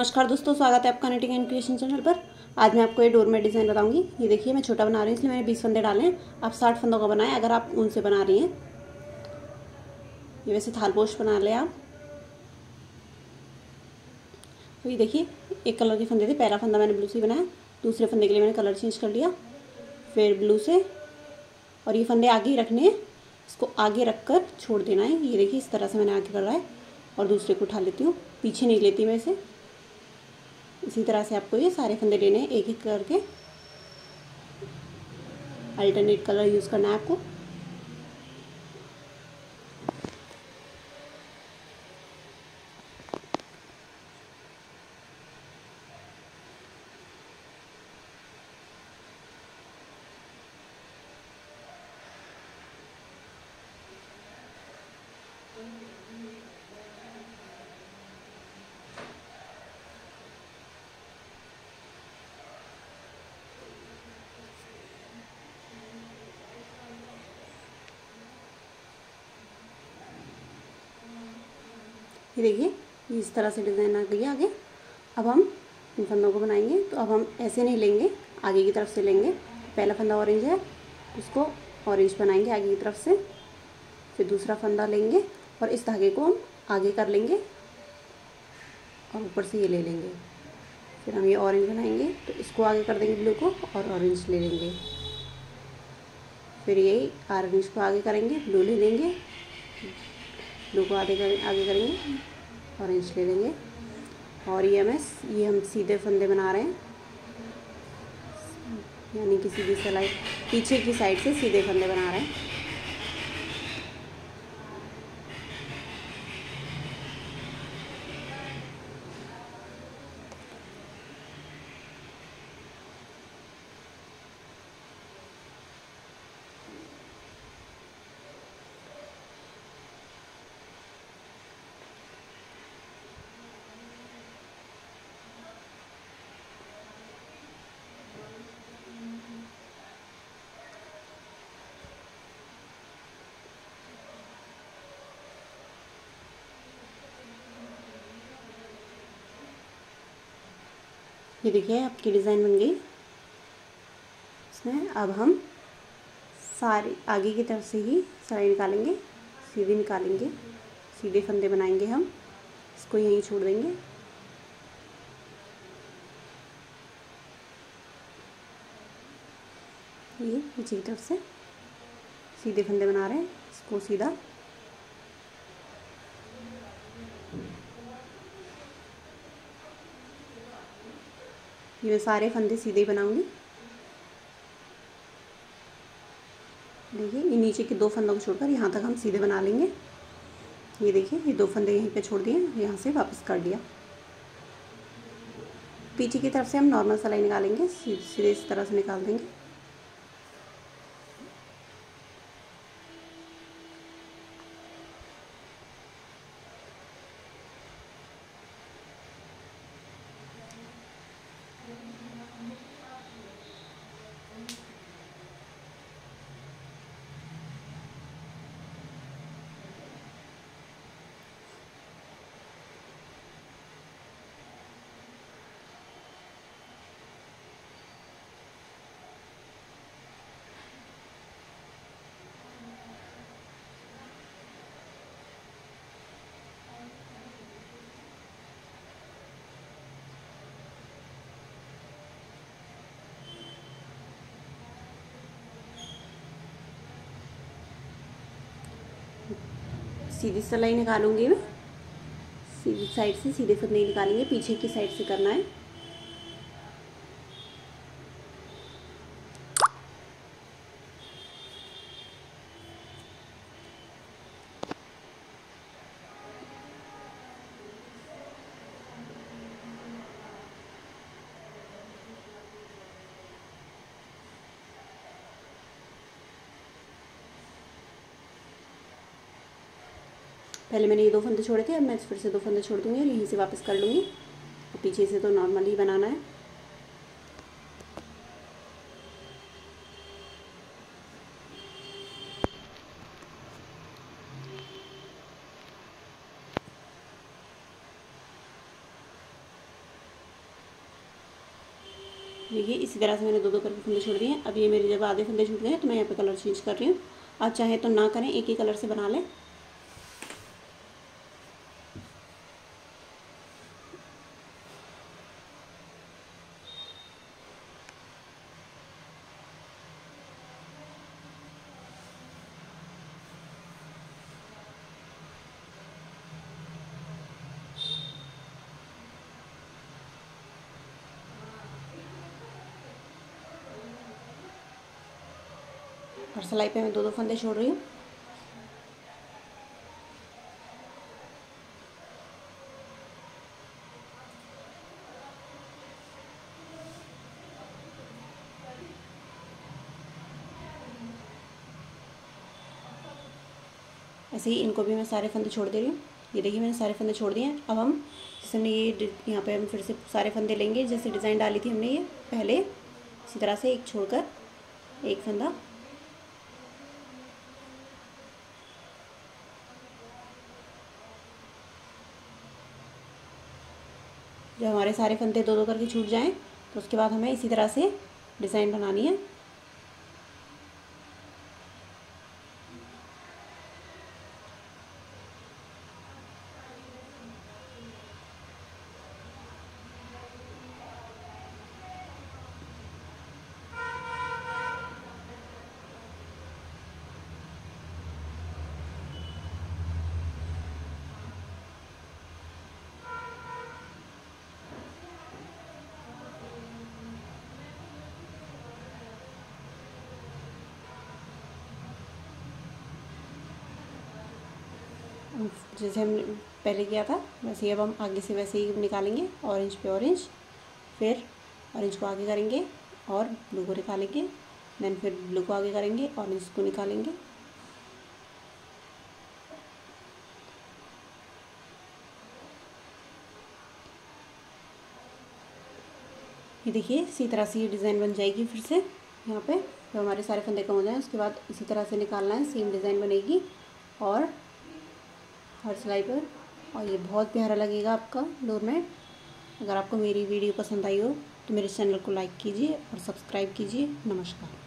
नमस्कार दोस्तों, स्वागत है आपका निटिंग एंड क्रिएशन चैनल पर। आज मैं आपको ये डोरमेट डिज़ाइन बताऊंगी। ये देखिए, मैं छोटा बना रही हूँ, इसलिए मैंने 20 फंदे डाले हैं। आप 60 फंदों का बनाएं अगर आप उनसे बना रही हैं। ये वैसे थालपोश बना लें आप। तो ये देखिए, एक कलर के फंदे थे। पहला फंदा मैंने ब्लू से बनाया, दूसरे फंदे के लिए मैंने कलर चेंज कर लिया, फिर ब्लू से। और ये फंदे आगे ही रखने हैं, इसको आगे रख कर छोड़ देना है। ये देखिए, इस तरह से मैंने आगे कर रहा है और दूसरे को उठा लेती हूँ। पीछे नहीं लेती मैं इसे। इसी तरह से आपको ये सारे फंदे लेने हैं, एक एक करके। अल्टरनेट कलर यूज़ करना है आपको। ये देखिए, इस तरह से डिज़ाइन आ गया आगे। अब हम इन फंदों को बनाएंगे। तो अब हम ऐसे नहीं लेंगे, आगे की तरफ से लेंगे। पहला फंदा ऑरेंज है, उसको ऑरेंज बनाएंगे आगे की तरफ से। फिर दूसरा फंदा लेंगे और इस धागे को हम आगे कर लेंगे और ऊपर से ये ले लेंगे। फिर हम ये ऑरेंज बनाएंगे, तो इसको आगे कर देंगे ब्लू को और ऑरेंज ले लेंगे। फिर ये ऑरेंज को आगे करेंगे, ब्लू ले लेंगे, ब्लू को आगे करेंगे, ऑरेंज ले लेंगे। और ये हम सीधे फंदे बना रहे हैं, यानी कि सीधी सिलाई पीछे की साइड से सीधे फंदे बना रहे हैं। ये देखिए, आपकी डिज़ाइन बन गई। इसमें अब हम सारे आगे की तरफ से ही सिलाई निकालेंगे, सीधी निकालेंगे, सीधे फंदे बनाएंगे हम। इसको यहीं छोड़ देंगे। ये नीचे की तरफ से सीधे फंदे बना रहे हैं, इसको सीधा। ये मैं सारे फंदे सीधे ही बनाऊंगी। देखिए, ये नीचे के दो फंदों को छोड़कर यहाँ तक हम सीधे बना लेंगे। ये देखिए, ये दो फंदे यहीं पे छोड़ दिए, यहाँ से वापस कर दिया। पीछे की तरफ से हम नॉर्मल सिलाई निकालेंगे, सीधे इस तरह से निकाल देंगे। सीधी सिलाई निकालूंगी मैं, सीधी साइड से सीधे फंदे निकालेंगे, पीछे की साइड से करना है। पहले मैंने ये दो फंदे छोड़े थे, अब मैं फिर से दो फंदे छोड़ दूँगी और यहीं से वापस कर लूँगी। और पीछे से तो नॉर्मल ही बनाना है। देखिए इसी तरह से मैंने दो दो करके फंदे छोड़ दिए। अब ये मेरे जब आधे फंदे छूट गए तो मैं यहाँ पे कलर चेंज कर रही हूँ। आप चाहें तो ना करें, एक ही कलर से बना लें। और सिलाई पे मैं दो दो फंदे छोड़ रही हूँ। ऐसे ही इनको भी मैं सारे फंदे छोड़ दे रही हूँ। ये देखिए मैंने सारे फंदे छोड़ दिए हैं। अब हम जैसे हमने ये यहाँ पे हम फिर से सारे फंदे लेंगे, जैसे डिज़ाइन डाली थी हमने ये पहले, इसी तरह से एक छोड़कर एक फंदा। जब हमारे सारे फंदे दो दो करके छूट जाएं तो उसके बाद हमें इसी तरह से डिज़ाइन बनानी है। जैसे हमने पहले किया था वैसे ही अब हम आगे से वैसे ही निकालेंगे, ऑरेंज पे ऑरेंज, फिर ऑरेंज को आगे करेंगे और ब्लू को निकालेंगे, देन फिर ब्लू को आगे करेंगे, ऑरेंज को निकालेंगे। ये देखिए इसी तरह से ये डिज़ाइन बन जाएगी। फिर से यहाँ पे जब हमारे सारे फंदे कम हो जाएं उसके बाद इसी तरह से निकालना है, सेम डिज़ाइन बनेगी और हर सिलाई पर, और ये बहुत प्यारा लगेगा आपका डोरमेट। अगर आपको मेरी वीडियो पसंद आई हो तो मेरे चैनल को लाइक कीजिए और सब्सक्राइब कीजिए। नमस्कार।